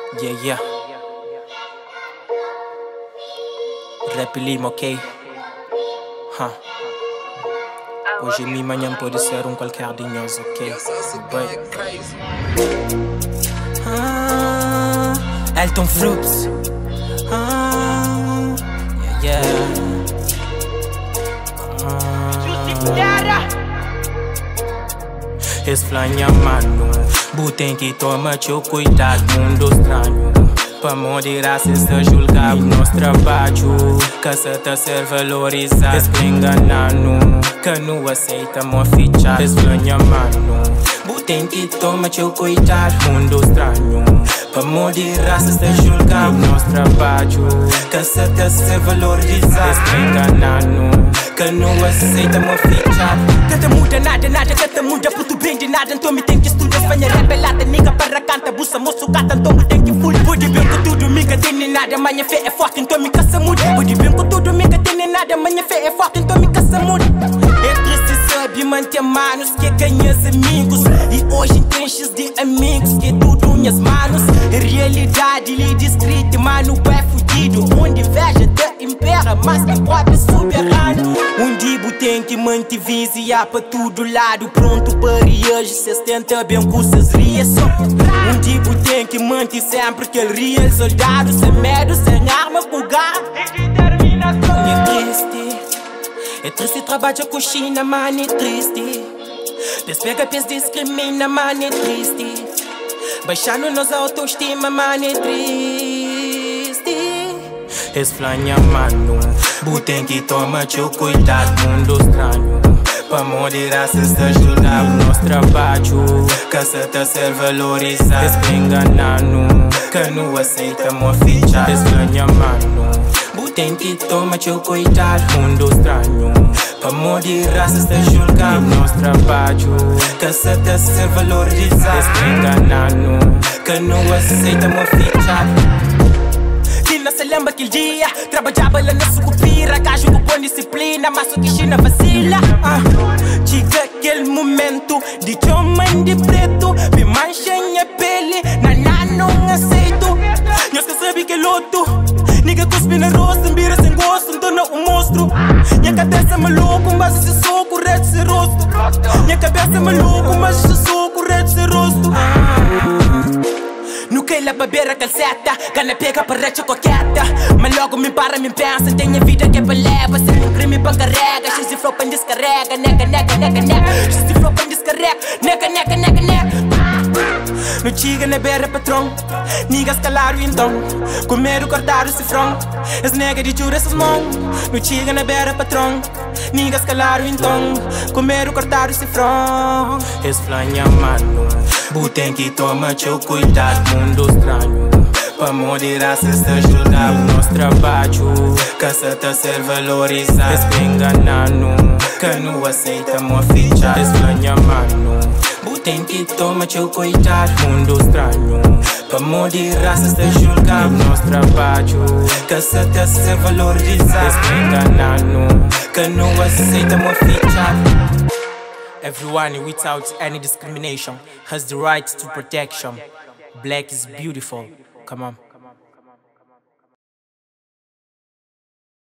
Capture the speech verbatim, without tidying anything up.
Yeah, yeah. Rap Lima, ok? Huh. Hoje a minha manhã pode ser um qualquer de nós, ok? Bem. Ah, Elton Fruits. Ah, yeah, yeah. Ah. Esse flanha, mano. Butem que toma teu cuidado, mundo estranho. Pa moderar se se julgar o nosso trabalho. Que se te ser valorizado. Esse que enganano, que não aceita mo fichar. Esse flanha, mano. Butem que toma teu cuidado, mundo estranho. Pa moderar se se julgar o nosso trabalho. Que se te ser valorizado. Esse que enganano, que não aceita mo fichar. Que te muda nada, nada que te muda. Puto bem de nada, então me tem que estudar. Espanha rebelada, nigga para canta. Bussa, moço, gata, então me tem que full. Pode bem com tudo, miga, tem nada. Manha fé é forte, então me caça muda. Pode bem com tudo, miga, tem nada. Manha fé é forte, então me caça muda. É triste sabe manter manos que ganhas amigos. E hoje enches de amigos que tudo minhas manos. Realidade lhe descrita, mano, é fudido. Onde inveja te impera, mas que pode superar. Um dibo tem que manter viziar pra todo lado. Pronto para hoje, cês tenta bem com seus reações. Um dibo tem que manter sempre aquele real soldado. Sem medo, sem arma, bugar e determinação. É triste, é triste trabalhar com China, mano, é triste. Pes pega, pes discrimina, mano, é triste. Baixando nossa autoestima, mano, é triste. Esse flanha, mano. Butem que toma teu cuidado, mundo estranho. Pa moderar se se julgar o nosso trabalho. Que se te ser valorizado. Esse que enganano, que não aceita mo fichar. Esse flanha, mano. Butem que toma teu cuidado, mundo estranho. Pa moderar se se julgar o nosso trabalho. Que se te ser valorizado. Esse que enganano, que não aceita mo fichar. Não se lembra aquele dia, trabalhava lá na sucupira. Gajo com disciplina, mas o que China vacila. ah. Chega aquele momento de homem de preto. Me mancha minha pele, naná não aceito. Nós que sabe que é loto. Nigga cuspe na rosto, vira sem gosto, então não um monstro. Minha cabeça é maluco, mas se sou correto sem rosto. Minha cabeça é maluco, mas se sou correto sem rosto. No que lá beber a calceta, gana pega para recha coqueta. Mas logo me para, me pensa, tenho vida que é para leva. Se um crime para carrega, x de flopa descarrega. Nega, nega, nega, nega, x de flopa descarrega. Nega, nega, nega, nega. No chiga na beira patrão, niggas calaram então. Comeram, cortaram o cifrão. As nega de jura essas mãos. No chiga na beira patrão, niggas calaram então. Comeram, cortaram o cifrão. Esse flanha, mano. Butem que toma teu cuidado, mundo estranho. Pa moderar se se julgar o nosso trabalho. Que se te ser valorizado. Esse que enganano, que não aceita mo fichar. Esse flanha, mano. Butem que toma teu cuidado, mundo estranho. Pa moderar se se julgar o nosso trabalho. Que se te ser valorizado. Esse que enganano, que não aceita mo fichar. Everyone without any discrimination has the right to protection. Black is beautiful. Come on.